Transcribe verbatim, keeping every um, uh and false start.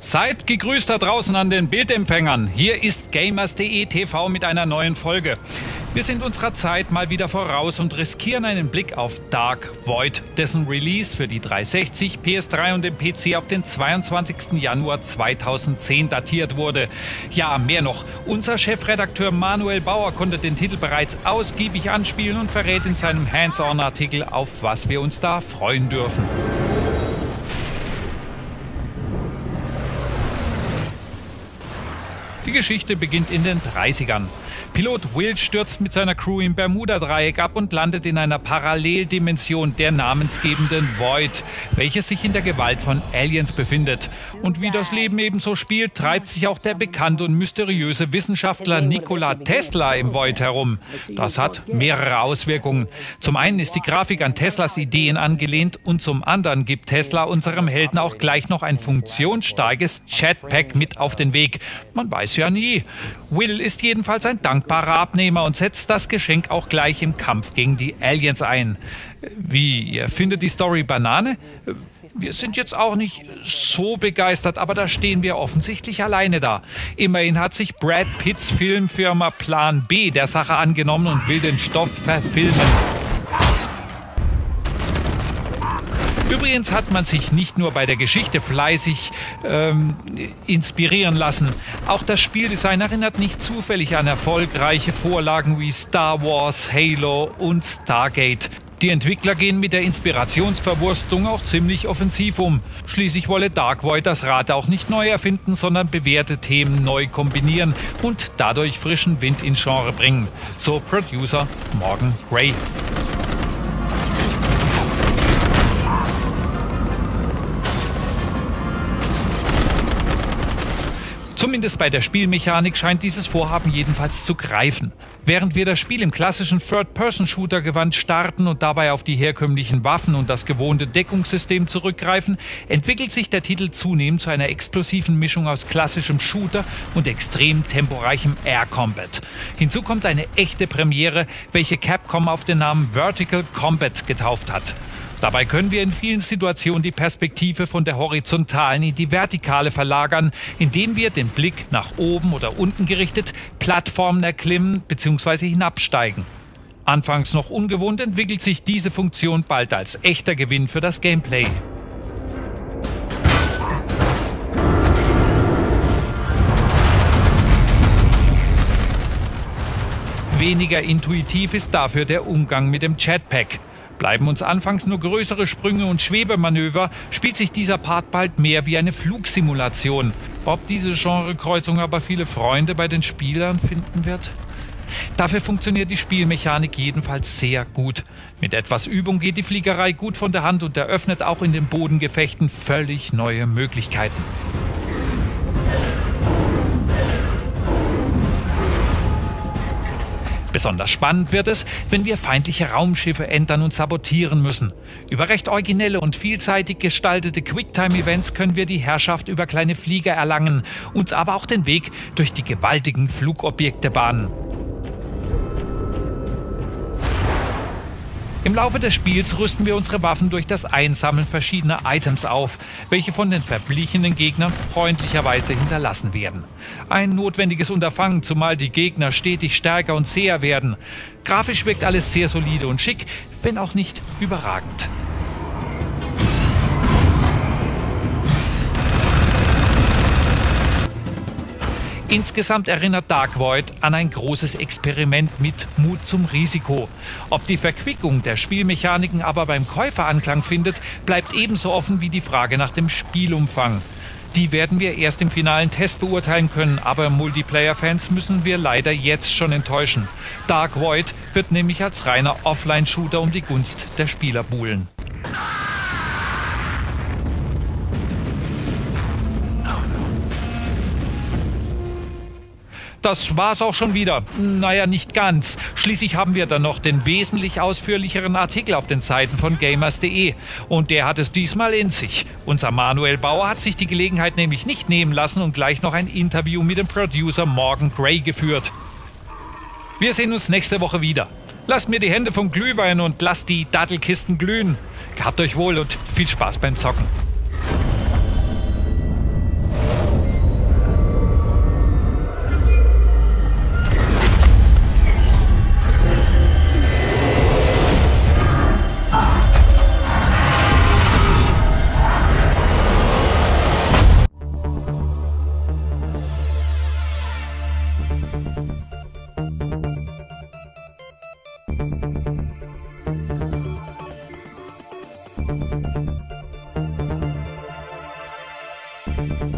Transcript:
Seid gegrüßt da draußen an den Bildempfängern. Hier ist Gamers punkt de T V mit einer neuen Folge. Wir sind unserer Zeit mal wieder voraus und riskieren einen Blick auf Dark Void, dessen Release für die dreihundertsechzig, P S drei und den P C auf den zweiundzwanzigsten Januar zweitausendzehn datiert wurde. Ja, mehr noch. Unser Chefredakteur Manuel Bauer konnte den Titel bereits ausgiebig anspielen und verrät in seinem Hands-on-Artikel, auf was wir uns da freuen dürfen. Die Geschichte beginnt in den dreißigern. Pilot Will stürzt mit seiner Crew im Bermuda-Dreieck ab und landet in einer Paralleldimension, der namensgebenden Void, welches sich in der Gewalt von Aliens befindet. Und wie das Leben eben so spielt, treibt sich auch der bekannte und mysteriöse Wissenschaftler Nikola Tesla im Void herum. Das hat mehrere Auswirkungen. Zum einen ist die Grafik an Teslas Ideen angelehnt und zum anderen gibt Tesla unserem Helden auch gleich noch ein funktionsstarkes Jetpack mit auf den Weg. Man weiß ja nie. Will ist jedenfalls ein dankbarer Abnehmer und setzt das Geschenk auch gleich im Kampf gegen die Aliens ein. Wie, ihr findet die Story Banane? Wir sind jetzt auch nicht so begeistert, aber da stehen wir offensichtlich alleine da. Immerhin hat sich Brad Pitts Filmfirma Plan B der Sache angenommen und will den Stoff verfilmen. Übrigens hat man sich nicht nur bei der Geschichte fleißig ähm, inspirieren lassen. Auch das Spieldesign erinnert nicht zufällig an erfolgreiche Vorlagen wie Star Wars, Halo und Stargate. Die Entwickler gehen mit der Inspirationsverwurstung auch ziemlich offensiv um. Schließlich wolle Dark Void das Rad auch nicht neu erfinden, sondern bewährte Themen neu kombinieren und dadurch frischen Wind ins Genre bringen. So Producer Morgan Gray. Zumindest bei der Spielmechanik scheint dieses Vorhaben jedenfalls zu greifen. Während wir das Spiel im klassischen Third-Person-Shooter-Gewand starten und dabei auf die herkömmlichen Waffen und das gewohnte Deckungssystem zurückgreifen, entwickelt sich der Titel zunehmend zu einer explosiven Mischung aus klassischem Shooter und extrem temporeichem Air Combat. Hinzu kommt eine echte Premiere, welche Capcom auf den Namen Vertical Combat getauft hat. Dabei können wir in vielen Situationen die Perspektive von der horizontalen in die vertikale verlagern, indem wir den Blick nach oben oder unten gerichtet Plattformen erklimmen bzw. hinabsteigen. Anfangs noch ungewohnt, entwickelt sich diese Funktion bald als echter Gewinn für das Gameplay. Weniger intuitiv ist dafür der Umgang mit dem Jetpack. Bleiben uns anfangs nur größere Sprünge und Schwebemanöver, spielt sich dieser Part bald mehr wie eine Flugsimulation. Ob diese Genrekreuzung aber viele Freunde bei den Spielern finden wird? Dafür funktioniert die Spielmechanik jedenfalls sehr gut. Mit etwas Übung geht die Fliegerei gut von der Hand und eröffnet auch in den Bodengefechten völlig neue Möglichkeiten. Besonders spannend wird es, wenn wir feindliche Raumschiffe entern und sabotieren müssen. Über recht originelle und vielseitig gestaltete Quicktime-Events können wir die Herrschaft über kleine Flieger erlangen, uns aber auch den Weg durch die gewaltigen Flugobjekte bahnen. Im Laufe des Spiels rüsten wir unsere Waffen durch das Einsammeln verschiedener Items auf, welche von den verblichenen Gegnern freundlicherweise hinterlassen werden. Ein notwendiges Unterfangen, zumal die Gegner stetig stärker und zäher werden. Grafisch wirkt alles sehr solide und schick, wenn auch nicht überragend. Insgesamt erinnert Dark Void an ein großes Experiment mit Mut zum Risiko. Ob die Verquickung der Spielmechaniken aber beim Käufer Anklang findet, bleibt ebenso offen wie die Frage nach dem Spielumfang. Die werden wir erst im finalen Test beurteilen können, aber Multiplayer-Fans müssen wir leider jetzt schon enttäuschen. Dark Void wird nämlich als reiner Offline-Shooter um die Gunst der Spieler buhlen. Das war's auch schon wieder. Naja, nicht ganz. Schließlich haben wir dann noch den wesentlich ausführlicheren Artikel auf den Seiten von Gamers punkt de. Und der hat es diesmal in sich. Unser Manuel Bauer hat sich die Gelegenheit nämlich nicht nehmen lassen und gleich noch ein Interview mit dem Producer Morgan Gray geführt. Wir sehen uns nächste Woche wieder. Lasst mir die Hände vom Glühwein und lasst die Dattelkisten glühen. Gehabt euch wohl und viel Spaß beim Zocken. Thank you.